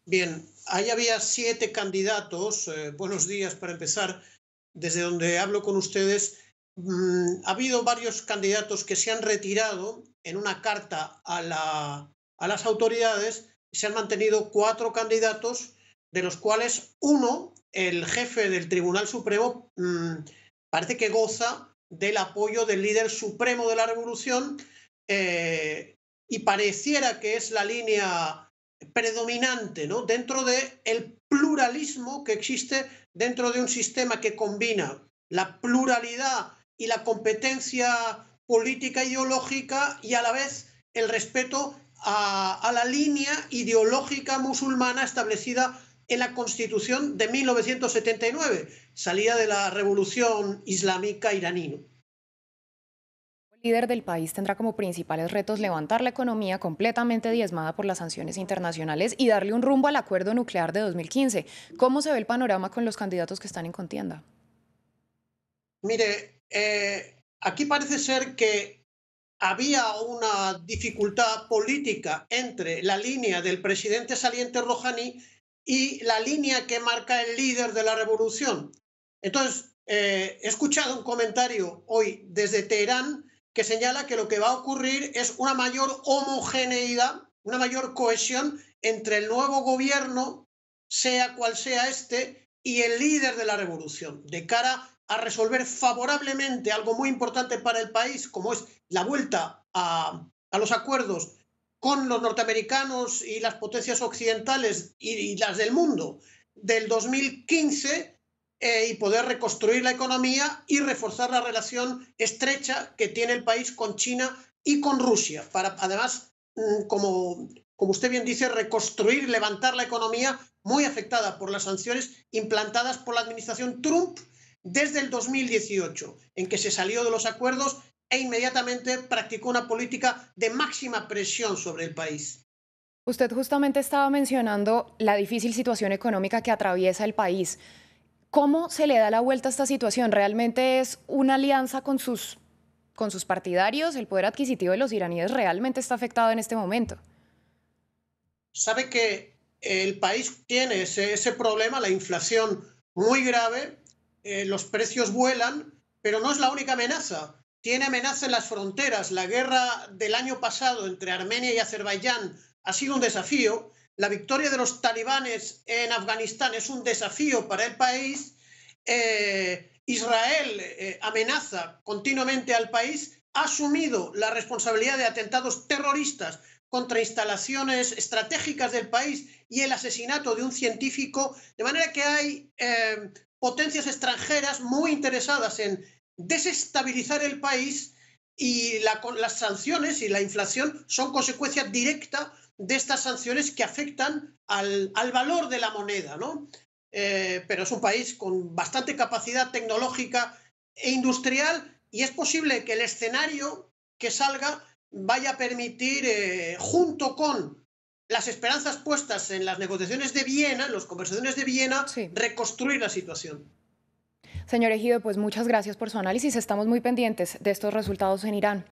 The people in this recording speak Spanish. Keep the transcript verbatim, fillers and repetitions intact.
Bien, ahí había siete candidatos. Eh, buenos días para empezar. Desde donde hablo con ustedes, mm, ha habido varios candidatos que se han retirado en una carta a, la, a las autoridades. Se han mantenido cuatro candidatos, de los cuales uno, el jefe del Tribunal Supremo, mm, parece que goza del apoyo del líder supremo de la revolución, eh, y pareciera que es la línea predominante, ¿no?, dentro del pluralismo que existe dentro de un sistema que combina la pluralidad y la competencia política ideológica y a la vez el respeto a, a la línea ideológica musulmana establecida en la Constitución de mil novecientos setenta y nueve, salida de la revolución islámica iraní, ¿no? El líder del país tendrá como principales retos levantar la economía completamente diezmada por las sanciones internacionales y darle un rumbo al acuerdo nuclear de dos mil quince. ¿Cómo se ve el panorama con los candidatos que están en contienda? Mire, eh, aquí parece ser que había una dificultad política entre la línea del presidente saliente Rouhani y la línea que marca el líder de la revolución. Entonces, eh, he escuchado un comentario hoy desde Teherán que señala que lo que va a ocurrir es una mayor homogeneidad, una mayor cohesión entre el nuevo gobierno, sea cual sea este, y el líder de la revolución, de cara a resolver favorablemente algo muy importante para el país, como es la vuelta a, a los acuerdos con los norteamericanos y las potencias occidentales y, y las del mundo del dos mil quince, eh, y poder reconstruir la economía y reforzar la relación estrecha que tiene el país con China y con Rusia, para además, mm, como, como usted bien dice, reconstruir, levantar la economía muy afectada por las sanciones implantadas por la administración Trump desde el dos mil dieciocho, en que se salió de los acuerdos e inmediatamente practicó una política de máxima presión sobre el país. Usted justamente estaba mencionando la difícil situación económica que atraviesa el país. ¿Cómo se le da la vuelta a esta situación? ¿Realmente es una alianza con sus, con sus partidarios? ¿El poder adquisitivo de los iraníes realmente está afectado en este momento? Sabe que el país tiene ese, ese problema, la inflación muy grave, eh, los precios vuelan, pero no es la única amenaza. Tiene amenaza en las fronteras. La guerra del año pasado entre Armenia y Azerbaiyán ha sido un desafío. La victoria de los talibanes en Afganistán es un desafío para el país. Eh, Israel eh, amenaza continuamente al país, ha asumido la responsabilidad de atentados terroristas contra instalaciones estratégicas del país y el asesinato de un científico, de manera que hay eh, potencias extranjeras muy interesadas en desestabilizar el país, y la, las sanciones y la inflación son consecuencia directa de estas sanciones que afectan al, al valor de la moneda, ¿no? Eh, pero es un país con bastante capacidad tecnológica e industrial, y es posible que el escenario que salga vaya a permitir, eh, junto con las esperanzas puestas en las negociaciones de Viena, en las conversaciones de Viena, Sí. reconstruir la situación. Señor Ejido, pues muchas gracias por su análisis. Estamos muy pendientes de estos resultados en Irán.